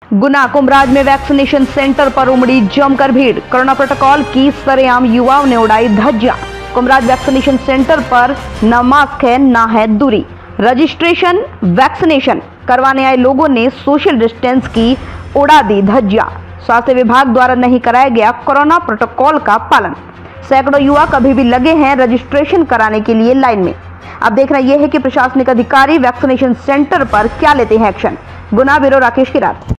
गुना कुमराज में vaccination centre पर उमड़ी जमकर भीड़। कोरोना प्रोटोकॉल की सरेआम युवाओं ने उड़ाई धज्जियां। कुमराज वैक्सीनेशन सेंटर पर न मास्क है न है दूरी। रजिस्ट्रेशन वैक्सीनेशन करवाने आए लोगों ने सोशल डिस्टेंस की उड़ा दी धज्जियां। स्वास्थ्य विभाग द्वारा नहीं कराया गया कोरोना प्रोटोकॉल का पालन। सैकड़ों युवा कभी भी लगे हैं रजिस्ट्रेशन कराने के लिए लाइन में। अब देखना यह है कि प्रशासनिक अधिकारी वैक्सीनेशन सेंटर पर क्या लेते हैं एक्शन। गुना ब्यूरो राकेश की रात।